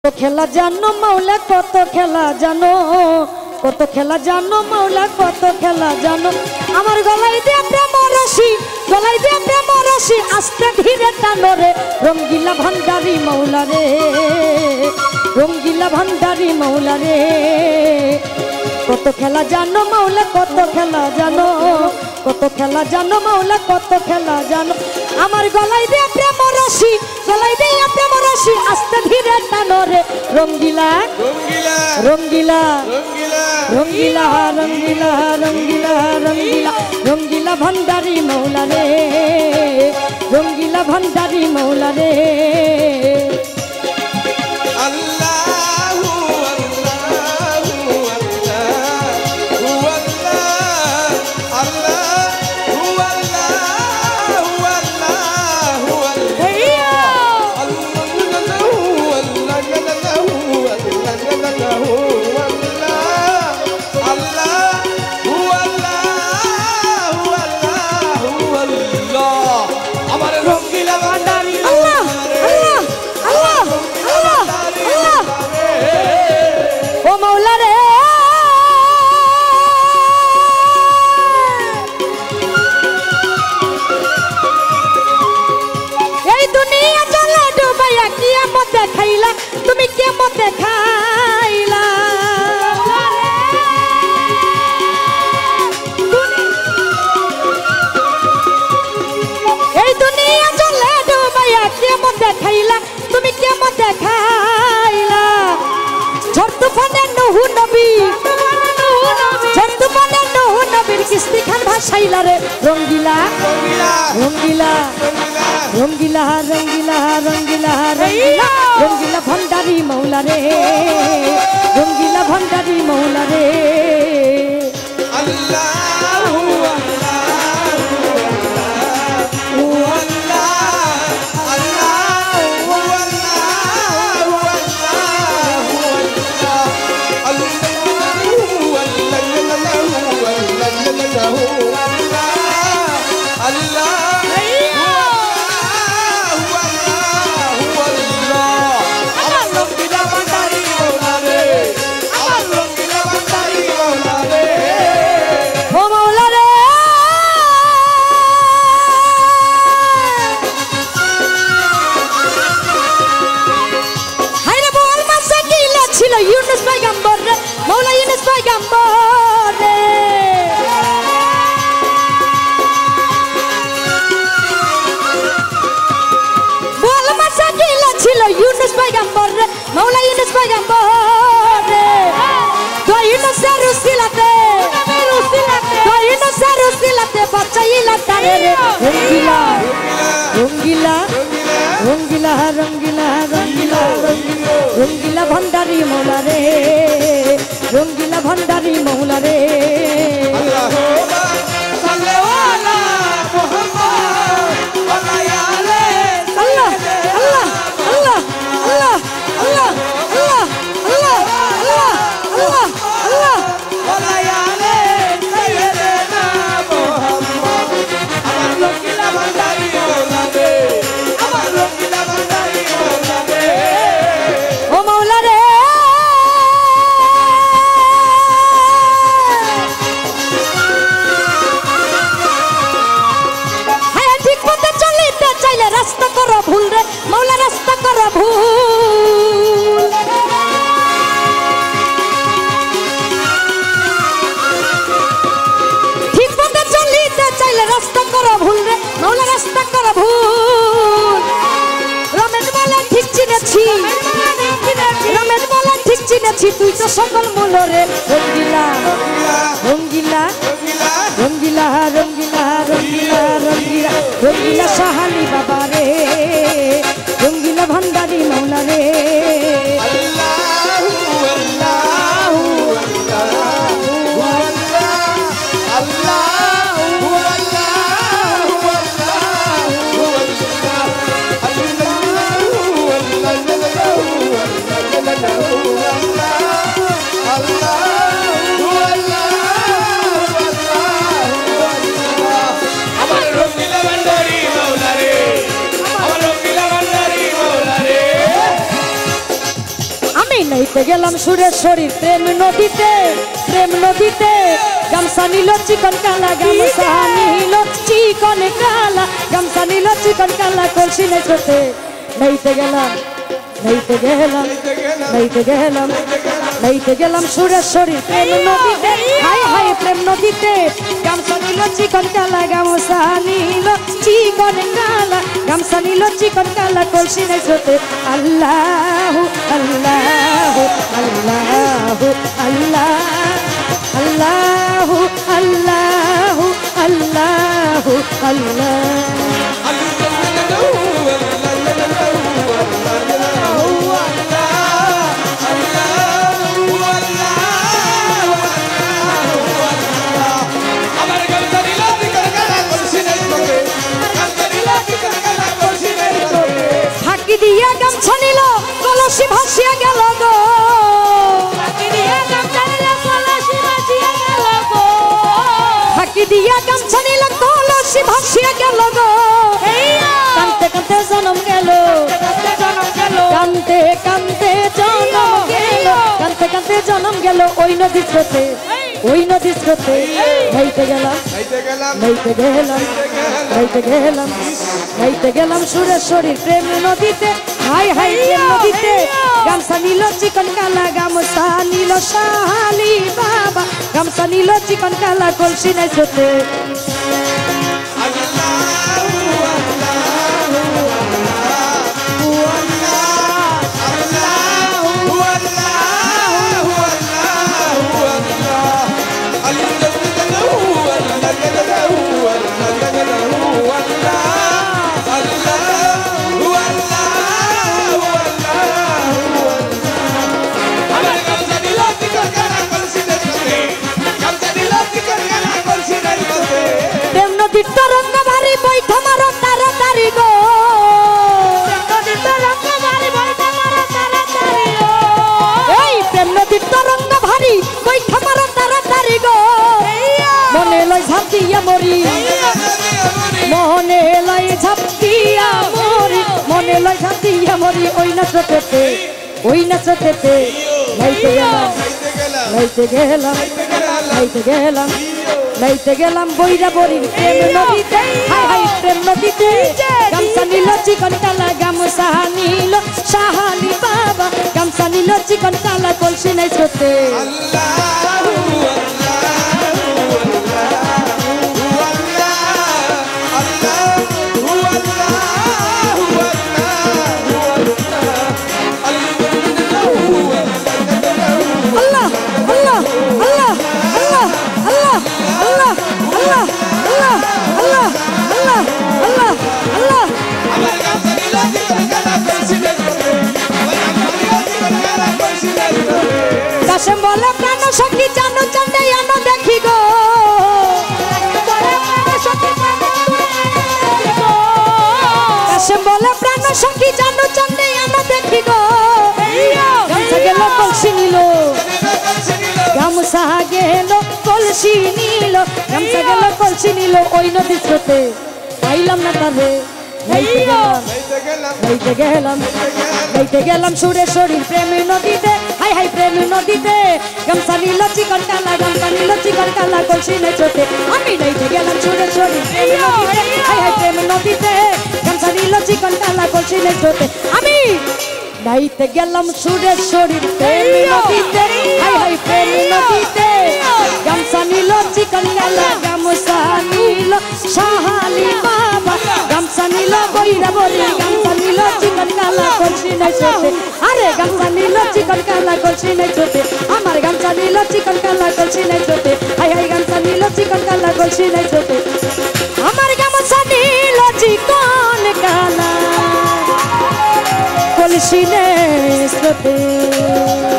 খেলা জানো মাওলা কত খেলা জানো, কত খেলা জানো মাওলা কত খেলা জানো। আমার গলায় দিয়ে প্রেম রশি, গলায় দিয়ে প্রেম রশি, আস্তে ধীরে টানো রে রঙ্গিলা ভান্ডারি মাওলা রে, রঙ্গিলা ভান্ডারি মাওলা রে। কত খেলা জানো মাওলা কত খেলা জানো, কত খেলা জানো মাওলা কত খেলা জানো। আমার গলায় দিয়ে প্রেম রশি, গলায় দিয়ে প্রেম রশি, আস্তে ধীরে টানো রে রঙ্গিলা রঙ্গিলা রঙ্গিলা রঙ্গিলা রঙ্গিলা রঙ্গিলা রঙ্গিলা ভান্ডারি মাওলা রে, রঙ্গিলা ভান্ডারি মাওলা রে। তুমি কেমন দেখাইলা, এই দুনিয়া চলে ডুবাইয়া কেমন দেখাইলা, তুমি কেমন দেখাইলা। ঝড় তুফানে নুহু নবী, ঝড় তুফানে নুহু নবীর কিস্তি খান ভাসাইলা রে রঙ্গিলা রঙ্গিলা রঙ্গিলা রঙ্গিলা রঙ্গিলা রঙ্গিলা রঙ্গিলা ভান্ডারি মাওলা রে, রঙ্গিলা ভান্ডারি মাওলা রে। ইউনুস পয়গম্বর রে, মাওলা ইউনুস পয়গম্বর রে। বল মাসাকিলা ছিল ইউনুস পয়গম্বর রে, মাওলা ইউনুস পয়গম্বর রে। তো ইউনুসের রুসিলাতে, তো ইউনুসের রুসিলাতে বাঁচাইলা তারে রে রঙ্গিলা রঙ্গিলা রঙ্গিলা রঙ্গিলা রঙ্গিলা রঙ্গিলা ভান্ডারি মাওলা রে, রঙ্গিলা ভান্ডারি মাওলা রে। রাস্তা করো ভুল রে মাওলা, রাস্তা করো ভুল। ঠিক পথে চলিতে চাইলে রাস্তা করো ভুল রে মাওলা, রাস্তা করো ভুল। রমেশ বলে ঠিক চিনেছি, রমেশ বলে ঠিক চিনেছি, তুই তো সকল মূল রে রঙ্গিলা রঙ্গিলা রঙ্গিলা রঙ্গিলা রঙ্গিলা রঙ্গিলা রঙ্গিলা সাহালি বাবা রে, রঙ্গিলা ভান্ডারি মাওলা রে। নাইতে গেলাম সুরের শরীর প্রেম নদীতে গামছা নিল চিকন কালা গামছা নিল চিকন কালা গামছা নিল চিকন কালা কলসি নাই ছোটে নাইতে গেলাম সুরের শরীর প্রেম নদীতে হাই হাই প্রেম নদীতে গামছা নিল চিকন কালা গামছা নিল চিকন কালা গামছা নিল চিকন কালা কলসি নাই ছোটে আল্লাহু আল্লাহু আল্লাহু আল্লাহু আল্লাহু আল্লাহু ফাঁকি দিয়া গামছা নিল কলসি ভাসিয়া গেল গো ফাঁকি দিয়া গামছা নিল কলসি ভাসিয়া গেল গো কানতে কানতে জনম গেল কানতে কানতে জনম গেল ওই নদীর স্রোতে নাইতে গেলাম সুরের শরীর প্রেম নদীতে হাই হাই প্রেম নদীতে গামছা নিল চিকন কালা গামছা নিল শাহালি বাবা গামছা নিল চিকন কালা কলসি নাই ছোটে তরঙ্গ ভারী বৈঠা মারো তাড়াতাড়ি গো এই প্রেম নদীর তরঙ্গ ভারী বৈঠা মারো তাড়াতাড়ি গো মনে লয় ঝাঁপ দিয়া মরি ওই না স্রোতেতে নাইতে গেলাম বইরা বরির প্রেম নদীতে হাই হাই প্রেম নদীতে গামছা নিল চিকন কালা গামছা নিল শাহালি বাবা গামছা নিল চিকন কালা কলসি নাই ছোটে কাশেম বলে প্রাণ সখী জানো চন্ডে আনো দেখি গো কাশেম বলে প্রাণ সখী জানো চন্ডে আনো দেখি গো গামছা গেল কলসি নিল গামছা গেল কলসি নিল গামছা গেল কলসি নিল ওই নদীর স্রোতে পাইলাম না তারে নাইতে গেলাম সুরের শরীর প্রেমের নদীতে হাই হাই প্রেমের নদীতে গামছা নিল চিকন কালা গামছা নিল চিকন কালা কলসি নাই ছোটে আমি নাইতে গেলাম সুরের শরীর প্রেমের নদীতে হাই হাই প্রেমের নদীতে গামছা নিল চিকন কালা কলসি নাই ছোটে আমি নাইতে গেলাম সুরের শরীর প্রেমের নদীতে হাই হাই প্রেমের নদীতে গামছা নিল চিকন কালা গামছা নিল শাহালি বাবা গামছা নিল বইরা বলি গামছা নিল চিকন কালা কলসি নাই ছোটে আরে গামছা নিল চিকন কালা কলসি নাই ছোটে আমার গামছা নিল চিকন কালা কলসি নাই ছোটে হাই হাই গামছা নিল চিকন কালা কলসি নাই ছোটে আমার গামছা নিল চিকন কালা কলসি নাই ছোটে